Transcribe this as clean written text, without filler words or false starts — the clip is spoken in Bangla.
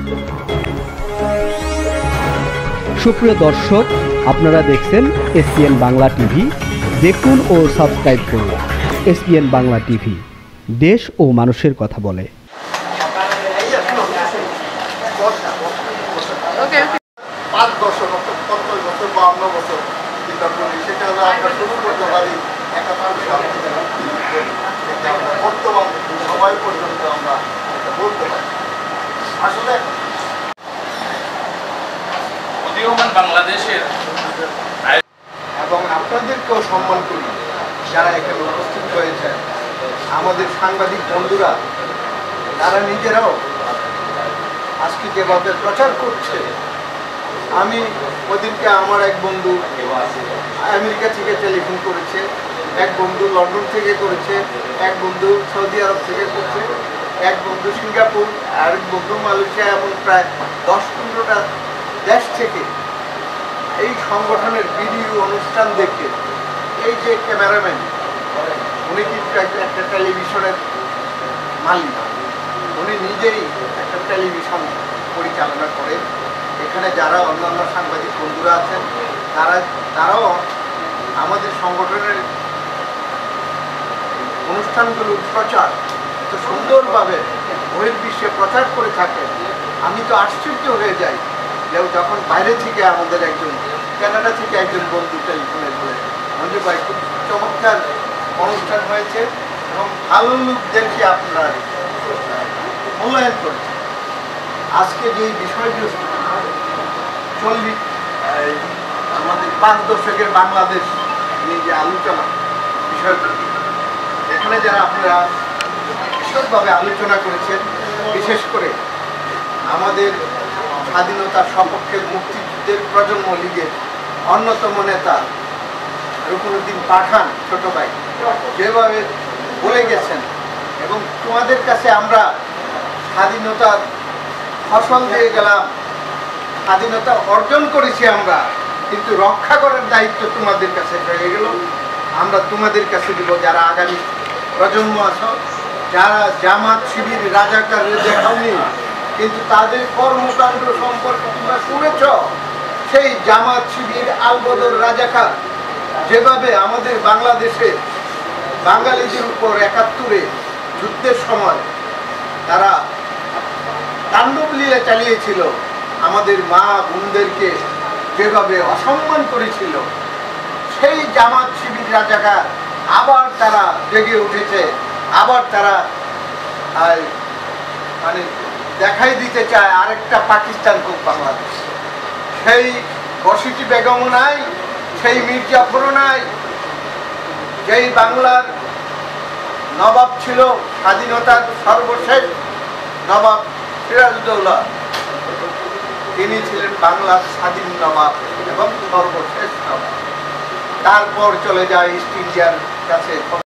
সুপ্রিয় দর্শক, আপনারা দেখছেন এসপিএন বাংলা টিভি। দেখুন ও সাবস্ক্রাইব করুন এসপিএন বাংলা টিভি, দেশ ও মানুষের কথা বলে। আসলে বাংলাদেশের এবং আপনাদেরকেও সম্মান করি যারা এখানে উপস্থিত হয়েছে। আমাদের সাংবাদিক বন্ধুরা তারা নিজেরাও আজকে যেভাবে প্রচার করছে, আমি ওদিনকে আমার এক বন্ধু আমেরিকা থেকে টেলিফোন করেছে, এক বন্ধু লন্ডন থেকে করেছে, এক বন্ধু সৌদি আরব থেকে করছে, এক বন্ধু সিঙ্গাপুর, আরেক বন্ধু মালয়েশিয়া, এমন প্রায় 10-15টা দেশ থেকে এই সংগঠনের ভিডিও অনুষ্ঠান দেখে এই যে ক্যামেরাম্যান, উনি কিন্তু একটা টেলিভিশনের মালিক, উনি নিজেই একটা টেলিভিশন পরিচালনা করেন। এখানে যারা অন্যান্য সাংবাদিক বন্ধুরা আছেন তারাও আমাদের সংগঠনের অনুষ্ঠানগুলোর প্রচার এত সুন্দরভাবে বহির্বিশ্বে প্রচার করে থাকেন। আমি তো আশ্চর্য হয়ে যাই যে যখন বাইরে থেকে আমাদের একজন কানাডা থেকে একজন বন্ধু টেলিফোনে বলে, মঞ্জু ভাই খুব চমৎকার অনুষ্ঠান হয়েছে এবং ভালো লোকদেরকে আপনারা মূল্যায়ন করেছেন। আজকে যে বিষয়গুলো 40 আমাদের 5 দশকের বাংলাদেশ নিয়ে যে আলোচনা বিষয়গুলো, এখানে যারা আপনারা বিশদভাবে আলোচনা করেছেন, বিশেষ করে আমাদের স্বাধীনতার সপক্ষে মুক্তিযুদ্ধের প্রজন্ম লীগের অন্যতম নেতা রুকনুদ্দিন পাঠান ছোট ভাই যেভাবে বলে গেছেন, এবং তোমাদের কাছে আমরা স্বাধীনতার ফসল দিয়ে গেলাম, স্বাধীনতা অর্জন করেছি আমরা, কিন্তু রক্ষা করার দায়িত্ব তোমাদের কাছে হয়ে গেল। আমরা তোমাদের কাছে দিব, যারা আগামী প্রজন্ম আছো, যারা জামাত শিবির রাজাকারের দেখাওনি কিন্তু তাদের কর্মকাণ্ড সম্পর্কে তোমরা শুনেছ, সেই জামাত শিবির আলবদর রাজাকার যেভাবে আমাদের বাংলাদেশে বাঙালিদের উপর 71-এ যুদ্ধের সময় তারা তাণ্ডব লীলা চালিয়েছিল, আমাদের মা বোনদেরকে যেভাবে অসম্মান করেছিল, সেই জামাত শিবির রাজাকার আবার তারা জেগে উঠেছে, আবার তারা মানে দেখাই দিতে চায় আরেকটা পাকিস্তান খুব বাংলাদেশ। সেই বসিটি বেগমও নাই, সেই মীর জাফরও নাই, যেই বাংলার নবাব ছিল, স্বাধীনতার সর্বশেষ নবাব সিরাজউদ্দৌলা, তিনি ছিলেন বাংলার স্বাধীন নবাব এবং সর্বশেষ নবাব। তারপর চলে যায় ইস্ট ইন্ডিয়ার কাছে।